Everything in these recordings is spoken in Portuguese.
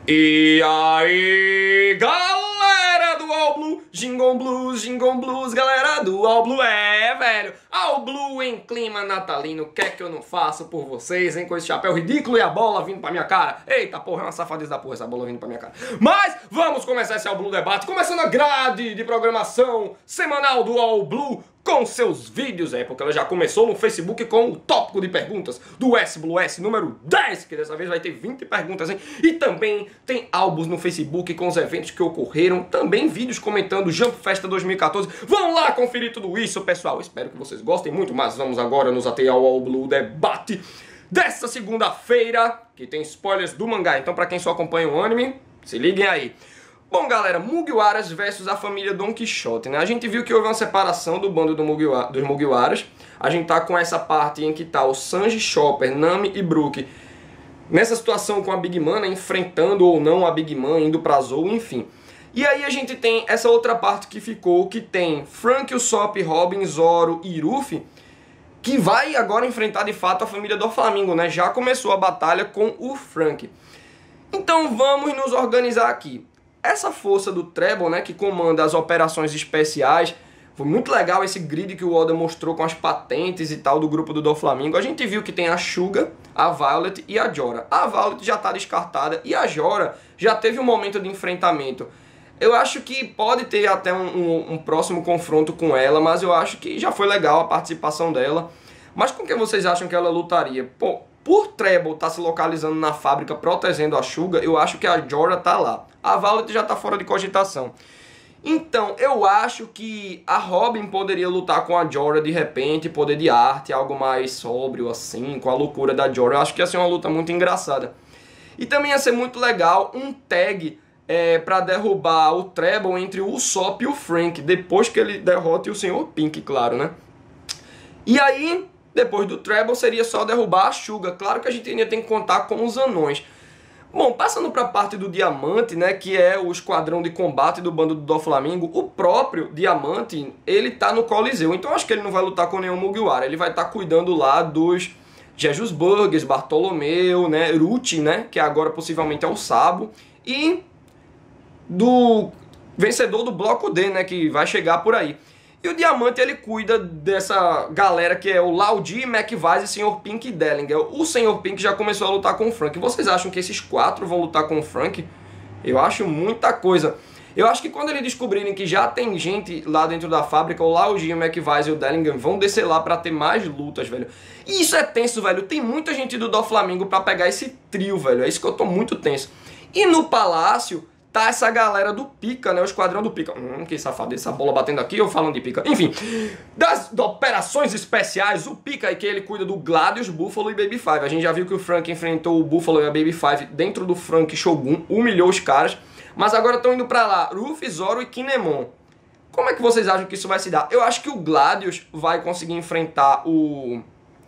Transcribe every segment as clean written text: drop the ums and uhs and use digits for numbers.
E aí, galera do All Blue, Jingle Blues, galera do All Blue, velho, All Blue em clima natalino, o que é que eu não faço por vocês, hein, com esse chapéu ridículo e a bola vindo pra minha cara. Eita porra, é uma safadeza da porra essa bola vindo pra minha cara. Mas vamos começar esse All Blue debate, começando a grade de programação semanal do All Blue, com seus vídeos, porque ela já começou no Facebook com o tópico de perguntas do SBlues número 10, que dessa vez vai ter 20 perguntas, hein? E também tem álbuns no Facebook com os eventos que ocorreram, também vídeos comentando Jump Festa 2014. Vão lá conferir tudo isso, pessoal. Espero que vocês gostem muito, mas vamos agora nos ater ao All Blue debate dessa segunda-feira, que tem spoilers do mangá. Então, pra quem só acompanha o anime, se liguem aí. Bom, galera, Mugiwaras versus a família Don Quixote, né? A gente viu que houve uma separação do bando dos Mugiwaras. A gente tá com essa parte em que tá o Sanji, Chopper, Nami e Brook nessa situação com a Big Mom, né? Enfrentando ou não a Big Mom, indo pra Zou, enfim. E aí a gente tem essa outra parte que ficou, que tem Frank, Usopp, Robin, Zoro e Ruffy, que vai agora enfrentar de fato a família do Flamengo, né? Já começou a batalha com o Frank. Então vamos nos organizar aqui. Essa força do Treble, né, que comanda as operações especiais, foi muito legal esse grid que o Oda mostrou com as patentes e tal do grupo do Doflamingo. A gente viu que tem a Suga, a Violet e a Jora. A Violet já está descartada e a Jora já teve um momento de enfrentamento. Eu acho que pode ter até um próximo confronto com ela, mas eu acho que já foi legal a participação dela. Mas com que vocês acham que ela lutaria? Pô, por Treble estar se localizando na fábrica protegendo a Suga, eu acho que a Jora tá lá. A Violet já tá fora de cogitação. Então, eu acho que a Robin poderia lutar com a Jora de repente, poder de arte, algo mais sóbrio assim, com a loucura da Jora. Eu acho que ia ser uma luta muito engraçada. E também ia ser muito legal um tag pra derrubar o Treble entre o Usopp e o Frank, depois que ele derrote o Sr. Pink, claro, né? E aí, depois do Treble, seria só derrubar a Suga. Claro que a gente ainda tem que contar com os anões. Bom, passando para a parte do Diamante, né, que é o esquadrão de combate do bando do Doflamingo, o próprio Diamante, ele tá no Coliseu, então acho que ele não vai lutar com nenhum Mugiwara, ele vai estar cuidando lá dos Jesus Burgers, Bartolomeu, né, Ruti, né, que agora possivelmente é o Sabo, e do vencedor do Bloco D, né, que vai chegar por aí. E o Diamante, ele cuida dessa galera que é o Laudi, McVice, Sr. Pink e Dellinger. O Sr. Pink já começou a lutar com o Frank. Vocês acham que esses quatro vão lutar com o Frank? Eu acho muita coisa. Eu acho que quando eles descobrirem que já tem gente lá dentro da fábrica, o Laudi, o McVice e o Dellinger vão descer lá pra ter mais lutas, velho. E isso é tenso, velho. Tem muita gente do Doflamingo pra pegar esse trio, velho. É isso que eu tô muito tenso. E no Palácio tá essa galera do Pika, né? O esquadrão do Pika. Que safado, essa bola batendo aqui, eu falando de Pika. Enfim, das operações especiais, o Pika, que ele cuida do Gladius, Buffalo e Baby Five. A gente já viu que o Frank enfrentou o Buffalo e a Baby Five dentro do Frank Shogun, humilhou os caras. Mas agora estão indo pra lá Ruffy, Zoro e Kinemon. Como é que vocês acham que isso vai se dar? Eu acho que o Gladius vai conseguir enfrentar o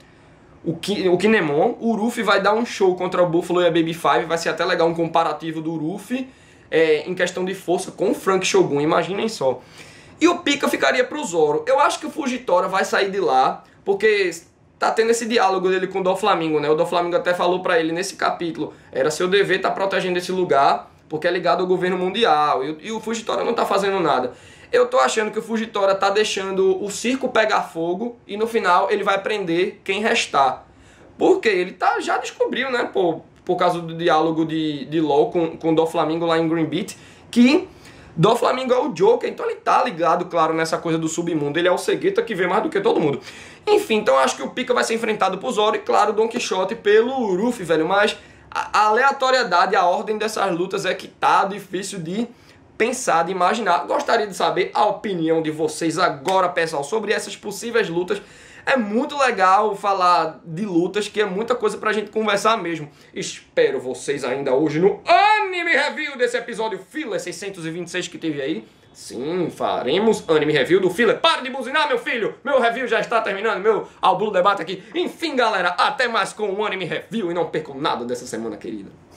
Kinemon. O Ruffy vai dar um show contra o Buffalo e a Baby Five. Vai ser até legal um comparativo do Ruffy em questão de força com o Frank Shogun, imaginem só. E o Pika ficaria pro Zoro. Eu acho que o Fujitora vai sair de lá, porque tá tendo esse diálogo dele com o Doflamingo, né? O Doflamingo até falou pra ele nesse capítulo, era seu dever estar protegendo esse lugar, porque é ligado ao governo mundial, e o Fujitora não tá fazendo nada. Eu tô achando que o Fujitora tá deixando o circo pegar fogo, e no final ele vai prender quem restar. Porque ele já descobriu, né, por causa do diálogo de LOL com o Doflamingo lá em Green Beat, que Doflamingo é o Joker, então ele tá ligado, claro, nessa coisa do submundo. Ele é o cegueta que vê mais do que todo mundo. Enfim, então eu acho que o Pika vai ser enfrentado por Zoro e, claro, Don Quixote pelo Ruffy, velho. Mas a aleatoriedade, a ordem dessas lutas é que tá difícil de pensar, de imaginar. Gostaria de saber a opinião de vocês agora, pessoal, sobre essas possíveis lutas. É muito legal falar de lutas, que é muita coisa pra gente conversar mesmo. Espero vocês ainda hoje no Anime Review desse episódio Filler 626 que teve aí. Sim, faremos Anime Review do Filler. Para de buzinar, meu filho! Meu review já está terminando, meu All Blue debate aqui. Enfim, galera, até mais com o Anime Review e não percam nada dessa semana, querida.